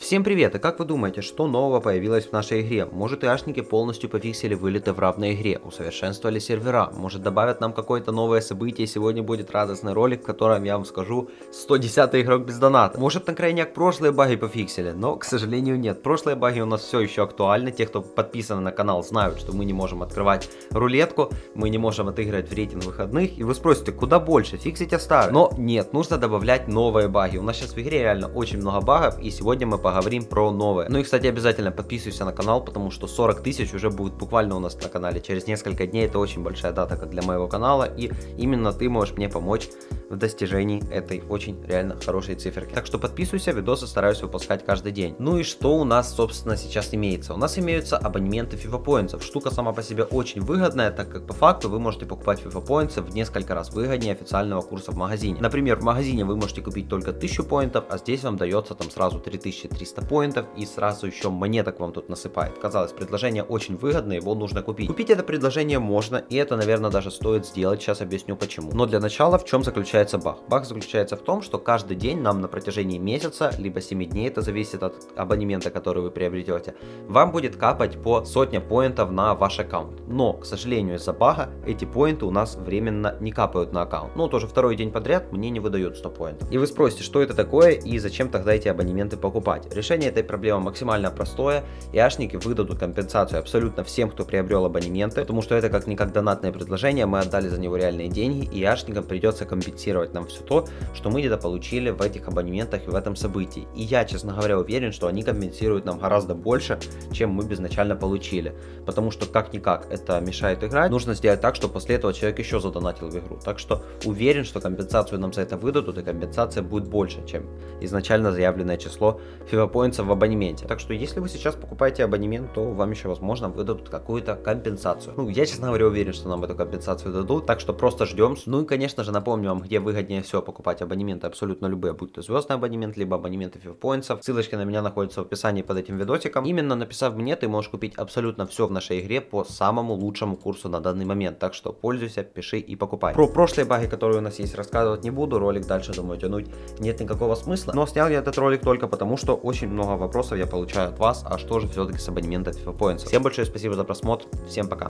Всем привет, и как вы думаете, что нового появилось в нашей игре? Может, ИАшники полностью пофиксили вылеты в равной игре, усовершенствовали сервера, может, добавят нам какое-то новое событие, сегодня будет радостный ролик, в котором я вам скажу 110-й игрок без доната. Может, на крайняк прошлые баги пофиксили, но, к сожалению, нет. Прошлые баги у нас все еще актуальны, те, кто подписаны на канал, знают, что мы не можем открывать рулетку, мы не можем отыграть в рейтинг выходных, и вы спросите, куда больше, фиксите старые? Но нет, нужно добавлять новые баги. У нас сейчас в игре реально очень много багов, и сегодня мы поговорим про новые. Ну и, кстати, обязательно подписывайся на канал, потому что 40 тысяч уже будет буквально у нас на канале через несколько дней. Это очень большая дата как для моего канала, и именно ты можешь мне помочь в достижении этой очень реально хорошей циферки. Так что подписывайся, видосы стараюсь выпускать каждый день. Ну и что у нас, собственно, сейчас имеется? У нас имеются абонементы FIFA Points. Штука сама по себе очень выгодная, так как по факту вы можете покупать FIFA Points в несколько раз выгоднее официального курса в магазине. Например, в магазине вы можете купить только 1000 поинтов, а здесь вам дается там сразу 3300 поинтов и сразу еще монеток вам тут насыпает. Казалось, предложение очень выгодное, его нужно купить. Купить это предложение можно, и это, наверное, даже стоит сделать, сейчас объясню почему. Но для начала в чем заключается баг? Баг заключается в том, что каждый день нам на протяжении месяца, либо 7 дней, это зависит от абонемента, который вы приобретете, вам будет капать по сотне поинтов на ваш аккаунт. Но, к сожалению, из-за бага эти поинты у нас временно не капают на аккаунт. Ну, тоже второй день подряд мне не выдают 100 поинтов. И вы спросите, что это такое и зачем тогда эти абонементы покупать? Решение этой проблемы максимально простое. ИАшники выдадут компенсацию абсолютно всем, кто приобрел абонементы, потому что это как-никак донатное предложение, мы отдали за него реальные деньги, и ИАшникам придется компенсировать нам все то, что мы где-то получили в этих абонементах и в этом событии. И я, честно говоря, уверен, что они компенсируют нам гораздо больше, чем мы безначально получили. Потому что как-никак это мешает играть. Нужно сделать так, чтобы после этого человек еще задонатил в игру. Так что уверен, что компенсацию нам за это выдадут, и компенсация будет больше, чем изначально заявленное число FIFA Points в абонементе. Так что если вы сейчас покупаете абонемент, то вам еще возможно выдадут какую-то компенсацию. Ну, я, честно говоря, уверен, что нам эту компенсацию дадут, так что просто ждем. Ну и, конечно же, напомню вам, где выгоднее всего покупать абонементы абсолютно любые, будь то звездный абонемент, либо абонементы FIFA Points. Ссылочки на меня находятся в описании под этим видосиком. Именно написав мне, ты можешь купить абсолютно все в нашей игре по самому лучшему курсу на данный момент. Так что пользуйся, пиши и покупай. Про прошлые баги, которые у нас есть, рассказывать не буду. Ролик дальше, думаю, тянуть нет никакого смысла. Но снял я этот ролик только потому, что очень много вопросов я получаю от вас, а что же все-таки с абонементом FIFA Points. Всем большое спасибо за просмотр, всем пока.